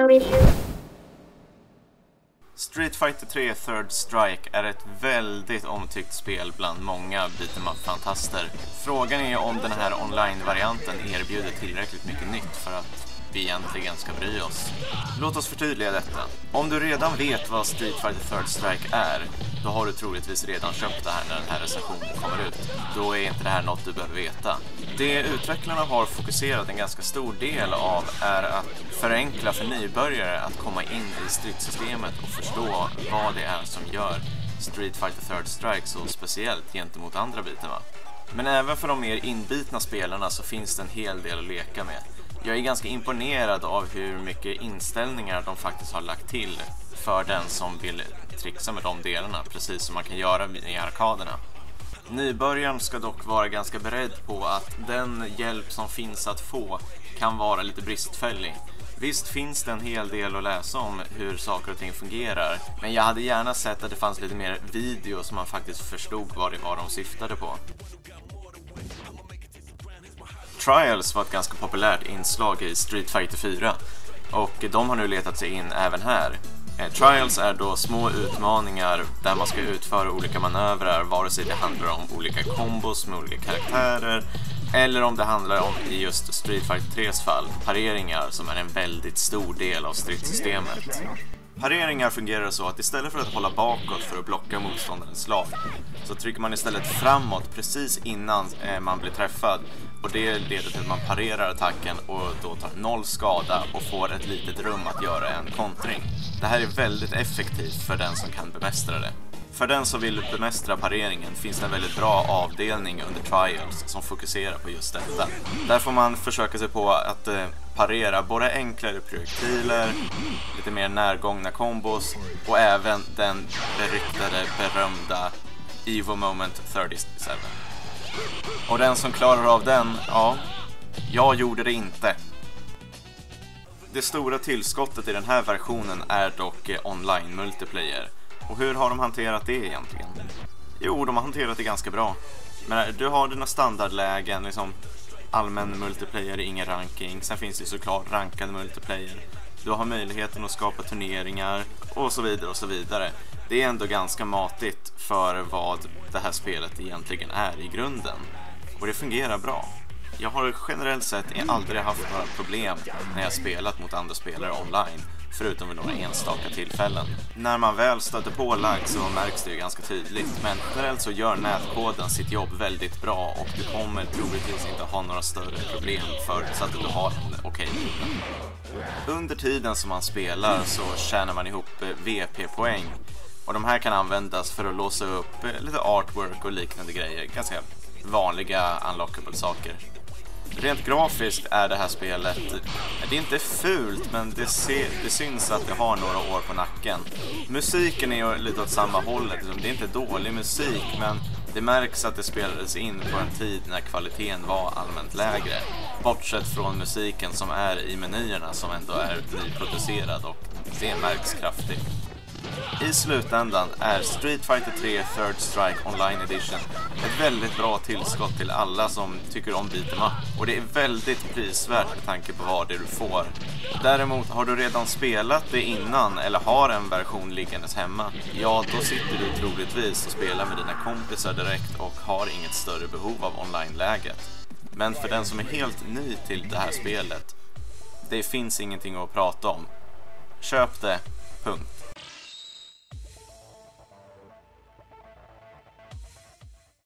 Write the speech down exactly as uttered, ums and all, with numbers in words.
Street Fighter tre Third Strike är ett väldigt omtyckt spel bland många beat'em up-fantaster. Frågan är om den här online-varianten erbjuder tillräckligt mycket nytt för att vi egentligen ska bry oss. Låt oss förtydliga detta. Om du redan vet vad Street Fighter Third Strike är, då har du troligtvis redan köpt det här när den här recensionen kommer ut. Då är inte det här något du behöver veta. Det utvecklarna har fokuserat en ganska stor del av är att förenkla för nybörjare att komma in i stridssystemet och förstå vad det är som gör Street Fighter Third Strike så speciellt gentemot andra bitarna. Men även för de mer inbitna spelarna så finns det en hel del att leka med. Jag är ganska imponerad av hur mycket inställningar de faktiskt har lagt till för den som vill trixa med de delarna, precis som man kan göra i arkaderna. Nybörjaren ska dock vara ganska beredd på att den hjälp som finns att få kan vara lite bristfällig. Visst finns det en hel del att läsa om hur saker och ting fungerar, men jag hade gärna sett att det fanns lite mer video som man faktiskt förstod vad det var de syftade på. Trials var ett ganska populärt inslag i Street Fighter fyra och de har nu letat sig in även här. Trials är då små utmaningar där man ska utföra olika manövrar, vare sig det handlar om olika kombos med olika karaktärer eller om det handlar om, i just Street Fighter tres fall, pareringar som är en väldigt stor del av stridssystemet. Pareringar fungerar så att istället för att hålla bakåt för att blocka motståndarens slag så trycker man istället framåt precis innan man blir träffad, och det leder till att man parerar attacken och då tar noll skada och får ett litet rum att göra en kontring. Det här är väldigt effektivt för den som kan bemästra det. För den som vill bemästra pareringen finns det en väldigt bra avdelning under Trials som fokuserar på just detta. Där får man försöka sig på att eh, parera både enklare projektiler, lite mer närgångna kombos och även den beryktade, berömda Evo Moment trettiosju. Och den som klarar av den, ja, jag gjorde det inte. Det stora tillskottet i den här versionen är dock eh, online multiplayer. Och hur har de hanterat det egentligen? Jo, de har hanterat det ganska bra. Men du har dina standardlägen, liksom allmän multiplayer, ingen ranking. Sen finns det såklart rankad multiplayer. Du har möjligheten att skapa turneringar och så vidare och så vidare. Det är ändå ganska matigt för vad det här spelet egentligen är i grunden. Och det fungerar bra. Jag har generellt sett aldrig haft några problem när jag spelat mot andra spelare online, förutom vid några enstaka tillfällen. När man väl stöter på lag så märks det ju ganska tydligt, men generellt så gör nätkoden sitt jobb väldigt bra och du kommer troligtvis inte ha några större problem för så att du har en okej okay. Under tiden som man spelar så tjänar man ihop V P-poäng, och de här kan användas för att låsa upp lite artwork och liknande grejer, ganska vanliga unlockable saker. Rent grafiskt är det här spelet, det är inte fult, men det, ser, det syns att det har några år på nacken. Musiken är ju lite åt samma hållet, det är inte dålig musik, men det märks att det spelades in på en tid när kvaliteten var allmänt lägre. Bortsett från musiken som är i menyerna som ändå är nyproducerad, och det märks kraftigt. I slutändan är Street Fighter tre Third Strike Online Edition ett väldigt bra tillskott till alla som tycker om beat'em up, och det är väldigt prisvärt med tanke på vad det du får. Däremot har du redan spelat det innan eller har en version liggandes hemma, ja då sitter du troligtvis och spelar med dina kompisar direkt och har inget större behov av online-läget. Men för den som är helt ny till det här spelet, det finns ingenting att prata om. Köp det, punkt.